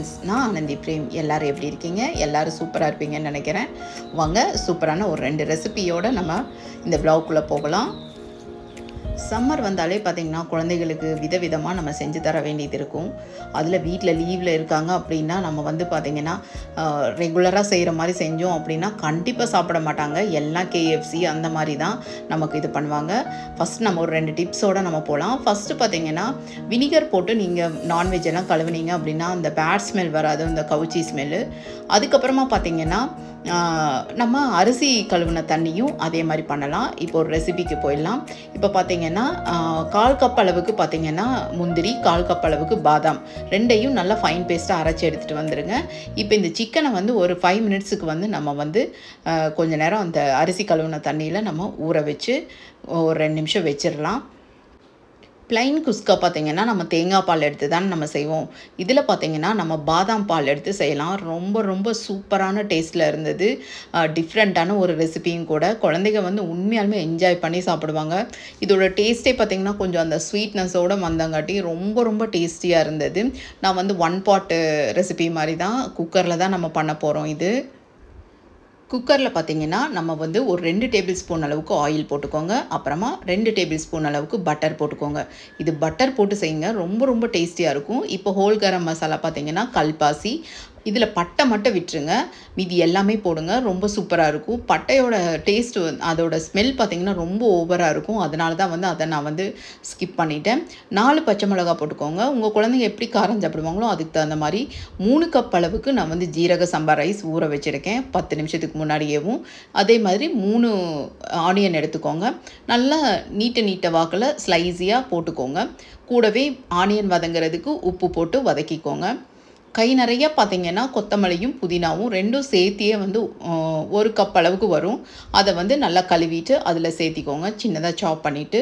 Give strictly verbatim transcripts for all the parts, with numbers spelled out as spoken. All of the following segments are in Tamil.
ஃப்ரெண்ட்ஸ், நான் ஆனந்தி பிரேம். எல்லாரும் எப்படி இருக்கீங்க? எல்லாரும் சூப்பராக இருப்பீங்கன்னு நினைக்கிறேன். வாங்க, சூப்பரான ஒரு ரெண்டு ரெசிபியோடு நம்ம இந்த வ்ளாகுக்குள்ளே போகலாம். சம்மர் வந்தாலே பார்த்திங்கன்னா குழந்தைகளுக்கு விதவிதமாக நம்ம செஞ்சு தர வேண்டியது இருக்கும். அதில் வீட்டில் லீவில் இருக்காங்க அப்படின்னா நம்ம வந்து பார்த்திங்கன்னா ரெகுலராக செய்கிற மாதிரி செஞ்சோம் அப்படின்னா கண்டிப்பாக சாப்பிட மாட்டாங்க. எல்லாம் கேஎஃப்சி அந்த மாதிரி தான் நமக்கு இது பண்ணுவாங்க. ஃபஸ்ட் நம்ம ஒரு ரெண்டு டிப்ஸோடு நம்ம போகலாம். ஃபஸ்ட்டு பார்த்திங்கன்னா வினிகர் போட்டு நீங்கள் நான்வெஜ் எல்லாம் கழுவுனீங்க அப்படின்னா அந்த பேட் ஸ்மெல் வராது, இந்த கவுச்சி ஸ்மெல்லு. அதுக்கப்புறமா பார்த்திங்கன்னா நம்ம அரிசி கழுவின தண்ணியும் அதே மாதிரி பண்ணலாம். இப்போ ஒரு ரெசிபிக்கு போயிடலாம். இப்போ பார்த்திங்கன்னா கால் கப் அளவுக்கு பார்த்திங்கன்னா முந்திரி, கால் கப் அளவுக்கு பாதாம் ரெண்டையும் நல்லா ஃபைன் பேஸ்ட்டாக அரைச்சி எடுத்துகிட்டு வந்துடுங்க. இப்போ இந்த சிக்கனை வந்து ஒரு ஃபைவ் மினிட்ஸுக்கு வந்து நம்ம வந்து கொஞ்ச நேரம் அந்த அரிசி கழுவின தண்ணியில் நம்ம ஊற வச்சு ஒரு ரெண்டு நிமிஷம் வச்சிடலாம். ப்ளைன் குஸ்கா பார்த்திங்கன்னா நம்ம தேங்காய் பால் எடுத்து தான் நம்ம செய்வோம். இதில் பார்த்திங்கன்னா நம்ம பாதாம் பால் எடுத்து செய்யலாம். ரொம்ப ரொம்ப சூப்பரான டேஸ்ட்டில் இருந்தது. டிஃப்ரெண்ட்டான ஒரு ரெசிபியும் கூட. குழந்தைங்க வந்து உண்மையாலுமே என்ஜாய் பண்ணி சாப்பிடுவாங்க. இதோட டேஸ்ட்டே பார்த்திங்கன்னா கொஞ்சம் அந்த ஸ்வீட்னஸோடு வந்தங்காட்டி ரொம்ப ரொம்ப டேஸ்டியாக இருந்தது. நான் வந்து ஒன் பாட்டு ரெசிபி மாதிரி தான், குக்கரில் தான் நம்ம பண்ண போகிறோம். இது குக்கரில் பார்த்திங்கன்னா நம்ம வந்து ஒரு ரெண்டு டேபிள் ஸ்பூன் அளவுக்கு ஆயில் போட்டுக்கோங்க. அப்புறமா ரெண்டு டேபிள் ஸ்பூன் அளவுக்கு பட்டர் போட்டுக்கோங்க. இது பட்டர் போட்டு செய்யுங்க, ரொம்ப ரொம்ப டேஸ்டியாக இருக்கும். இப்போ ஹோல் கரம் மசாலா பார்த்திங்கன்னா கல்பாசி, இதில் பட்டை மட்டும் விட்டுருங்க, மீதி எல்லாமே போடுங்க. ரொம்ப சூப்பராக இருக்கும். பட்டையோட டேஸ்ட் அதோட ஸ்மெல் பார்த்திங்கன்னா ரொம்ப ஓவராக இருக்கும். அதனால தான் வந்து அதை நான் வந்து ஸ்கிப் பண்ணிட்டேன். நாலு பச்சை மிளகா போட்டுக்கோங்க. உங்கள் குழந்தைங்க எப்படி காரம் சாப்பிடுவாங்களோ அதுக்கு தகுந்த மாதிரி. மூணு கப் அளவுக்கு நான் வந்து ஜீரக சம்பா ரைஸ் ஊற வச்சுருக்கேன் பத்து நிமிஷத்துக்கு முன்னாடியேவும். அதே மாதிரி மூணு ஆனியன் எடுத்துக்கோங்க. நல்லா நீட்ட நீட்ட வாக்கில் ஸ்லைஸியாக போட்டுக்கோங்க. கூடவே ஆனியன் வதங்கிறதுக்கு உப்பு போட்டு வதக்கிக்கோங்க. கை நிறைய பார்த்திங்கன்னா கொத்தமல்லியும் புதினாவும் ரெண்டும் சேர்த்தியே வந்து ஒரு கப் அளவுக்கு வரும். அதை வந்து நல்லா கழுவிட்டு அதில் சேர்த்திக்கோங்க, சின்னதாக சாப் பண்ணிவிட்டு.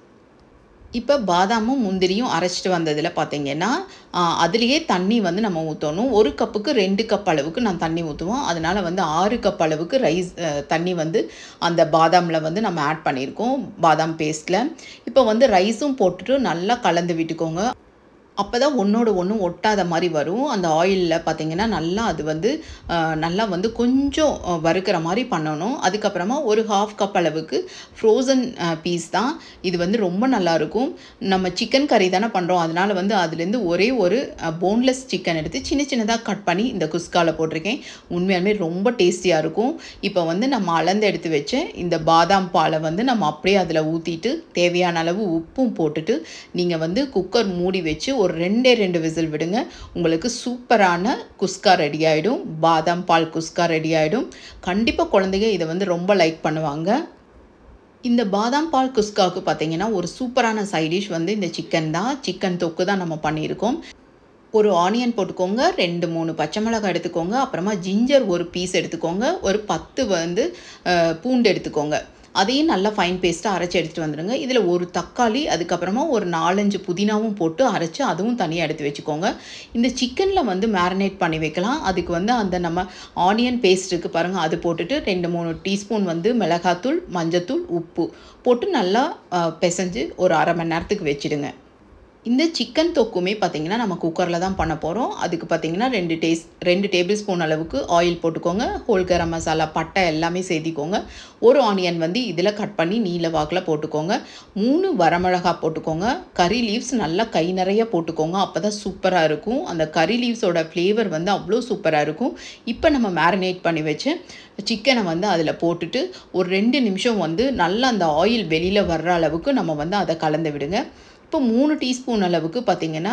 இப்போ பாதாமும் முந்திரியும் அரைச்சிட்டு வந்ததில் பார்த்திங்கன்னா அதுலேயே தண்ணி வந்து நம்ம ஊற்றணும். ஒரு கப்புக்கு ரெண்டு கப் அளவுக்கு நான் தண்ணி ஊற்றுவோம். அதனால் வந்து ஆறு கப் அளவுக்கு ரைஸ் தண்ணி வந்து அந்த பாதாமில் வந்து நம்ம ஆட் பண்ணியிருக்கோம், பாதாம் பேஸ்ட்டில். இப்போ வந்து ரைஸும் போட்டுட்டு நல்லா கலந்து விட்டுக்கோங்க. அப்போ தான் ஒன்றோட ஒன்று ஒட்டாத மாதிரி வரும். அந்த ஆயிலில் பார்த்திங்கன்னா நல்லா அது வந்து நல்லா வந்து கொஞ்சம் வறுக்கிற மாதிரி பண்ணணும். அதுக்கப்புறமா ஒரு ஹாஃப் கப் அளவுக்கு ஃப்ரோசன் பீஸ் தான். இது வந்து ரொம்ப நல்லாயிருக்கும். நம்ம சிக்கன் கறி தானே பண்ணுறோம், அதனால் வந்து அதுலேருந்து ஒரே ஒரு போன்லெஸ் சிக்கன் எடுத்து சின்ன சின்னதாக கட் பண்ணி இந்த குஸ்காவில் போட்டிருக்கேன். உண்மையாலுமே ரொம்ப டேஸ்டியாக இருக்கும். இப்போ வந்து நம்ம அளந்து எடுத்து வச்ச இந்த பாதாம் பாலை வந்து நம்ம அப்படியே அதில் ஊற்றிட்டு தேவையான அளவு உப்பும் போட்டுட்டு நீங்கள் வந்து குக்கர் மூடி வச்சு ஒரு ரெண்டே ரெண்டு விசில் விடுங்க. உங்களுக்கு சூப்பரான குஸ்கா ரெடி ஆகிடும். பாதாம் பால் குஸ்கா ரெடி ஆகிடும். கண்டிப்பாக குழந்தைங்க இதை வந்து ரொம்ப லைக் பண்ணுவாங்க. இந்த பாதாம் பால் குஸ்காவுக்கு பார்த்திங்கன்னா ஒரு சூப்பரான சைடிஷ் வந்து இந்த சிக்கன் தான். சிக்கன் தொக்கு தான் நம்ம பண்ணியிருக்கோம். ஒரு ஆனியன் போட்டுக்கோங்க, ரெண்டு மூணு பச்சை மிளகாய் எடுத்துக்கோங்க. அப்புறமா ஜிஞ்சர் ஒரு பீஸ் எடுத்துக்கோங்க. ஒரு பத்து வந்து பூண்டு எடுத்துக்கோங்க. அதையும் நல்லா ஃபைன் பேஸ்ட்டாக அரைச்சி எடுத்துகிட்டு வந்துடுங்க. இதில் ஒரு தக்காளி, அதுக்கப்புறமா ஒரு நாலஞ்சு புதினாவும் போட்டு அரைச்சி அதுவும் தனியாக எடுத்து வச்சுக்கோங்க. இந்த சிக்கனில் வந்து மேரினேட் பண்ணி வைக்கலாம். அதுக்கு வந்து அந்த நம்ம ஆனியன் பேஸ்ட் இருக்குது பாருங்கள், அது போட்டுட்டு ரெண்டு மூணு டீஸ்பூன் வந்து மிளகாத்தூள், மஞ்சத்தூள், உப்பு போட்டு நல்லா பிசைஞ்சு ஒரு அரை மணி நேரத்துக்கு வச்சுடுங்க. இந்த சிக்கன் தொக்குமே பார்த்திங்கன்னா நம்ம குக்கரில் தான் பண்ண போகிறோம். அதுக்கு பார்த்திங்கன்னா ரெண்டு டேஸ் ரெண்டு டேபிள் ஸ்பூன் அளவுக்கு ஆயில் போட்டுக்கோங்க. ஹோல் கரம் மசாலா, பட்டை எல்லாமே சேர்த்திக்கோங்க. ஒரு ஆனியன் வந்து இதில் கட் பண்ணி நீல வாக்கில் போட்டுக்கோங்க. மூணு வரமிளகா போட்டுக்கோங்க. கறி லீவ்ஸ் நல்லா கை நிறைய போட்டுக்கோங்க. அப்போ தான் சூப்பராக இருக்கும். அந்த கறி லீவ்ஸோட ஃப்ளேவர் வந்து அவ்வளோ சூப்பராக இருக்கும். இப்போ நம்ம மேரினேட் பண்ணி வச்சு சிக்கனை வந்து அதில் போட்டுட்டு ஒரு ரெண்டு நிமிஷம் வந்து நல்லா அந்த ஆயில் வெளியில் வர்ற அளவுக்கு நம்ம வந்து அதை கலந்து விடுங்க. இப்போ மூணு டீஸ்பூன் அளவுக்கு பார்த்திங்கன்னா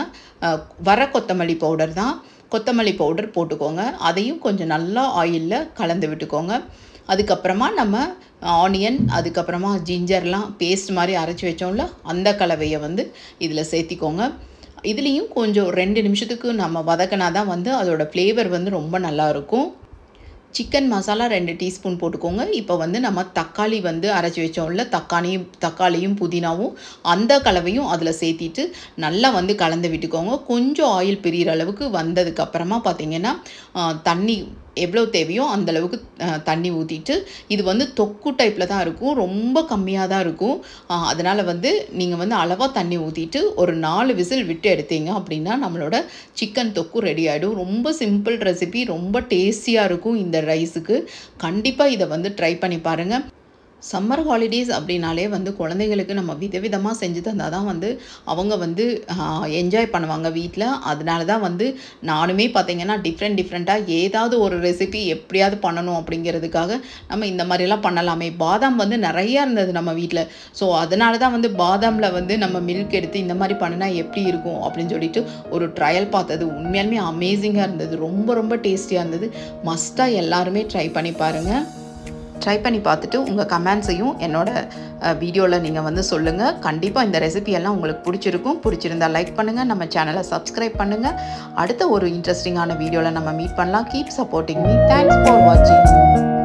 வர கொத்தமல்லி பவுடர் தான். கொத்தமல்லி பவுடர் போட்டுக்கோங்க. அதையும் கொஞ்சம் நல்லா ஆயிலில் கலந்து விட்டுக்கோங்க. அதுக்கப்புறமா நம்ம ஆனியன், அதுக்கப்புறமா ஜிஞ்சர்லாம் பேஸ்ட் மாதிரி அரைச்சி வச்சோம்ல, அந்த கலவையை வந்து இதில் சேர்த்திக்கோங்க. இதுலேயும் கொஞ்சம் ரெண்டு நிமிஷத்துக்கு நம்ம வதக்கினா தான் வந்து அதோடய ஃப்ளேவர் வந்து ரொம்ப நல்லாயிருக்கும். சிக்கன் மசாலா ரெண்டு டீஸ்பூன் போட்டுக்கோங்க. இப்போ வந்து நம்ம தக்காளி வந்து அரைச்சி வச்சோம்ல, தக்காளியும் தக்காளியும் புதினாவும் அந்த கலவையும் அதில் சேர்த்திட்டு நல்லா வந்து கலந்து விட்டுக்கோங்க. கொஞ்சம் ஆயில் பிரிகிற அளவுக்கு வந்ததுக்கப்புறமா பார்த்திங்கன்னா தண்ணி எவ்வளோ தேவையோ அந்த அளவுக்கு தண்ணி ஊற்றிட்டு, இது வந்து தொக்கு டைப்பில் தான் இருக்கும், ரொம்ப கம்மியாக தான் இருக்கும். அதனால் வந்து நீங்கள் வந்து அளவாக தண்ணி ஊற்றிட்டு ஒரு நாலு விசில் விட்டு எடுத்தீங்க அப்படின்னா நம்மளோட சிக்கன் தொக்கு ரெடி ஆகிடும். ரொம்ப சிம்பிள் ரெசிபி, ரொம்ப டேஸ்டியாக இருக்கும் இந்த ரைஸுக்கு. கண்டிப்பாக இதை வந்து ட்ரை பண்ணி பாருங்கள். சம்மர் ஹாலிடேஸ் அப்படின்னாலே வந்து குழந்தைகளுக்கு நம்ம விதவிதமாக செஞ்சு தந்தால் தான் வந்து அவங்க வந்து என்ஜாய் பண்ணுவாங்க வீட்டில். அதனால தான் வந்து நானுமே பார்த்திங்கன்னா டிஃப்ரெண்ட் டிஃப்ரெண்ட்டாக ஏதாவது ஒரு ரெசிபி எப்படியாவது பண்ணணும் அப்படிங்கிறதுக்காக நம்ம இந்த மாதிரிலாம் பண்ணலாமே. பாதாம் வந்து நிறையா இருந்தது நம்ம வீட்டில். ஸோ அதனால தான் வந்து பாதாமில் வந்து நம்ம மில்க் எடுத்து இந்த மாதிரி பண்ணினா எப்படி இருக்கும் அப்படின்னு சொல்லிட்டு ஒரு ட்ரையல் பார்த்தது. உண்மையாலுமே அமேசிங்காக இருந்தது, ரொம்ப ரொம்ப டேஸ்டியாக இருந்தது. மஸ்ட்டாக எல்லாருமே ட்ரை பண்ணி பாருங்கள். ட்ரை பண்ணி பார்த்துட்டு உங்கள் கமெண்ட்ஸையும் என்னோட வீடியோவில் நீங்கள் வந்து சொல்லுங்கள். கண்டிப்பாக இந்த ரெசிபியெல்லாம் உங்களுக்கு பிடிச்சிருக்கும். பிடிச்சிருந்தால் லைக் பண்ணுங்கள், நம்ம சேனலை சப்ஸ்கிரைப் பண்ணுங்கள். அடுத்த ஒரு இன்ட்ரெஸ்டிங்கான வீடியோவில் நம்ம மீட் பண்ணலாம். Keep supporting me. Thanks for வாட்சிங்.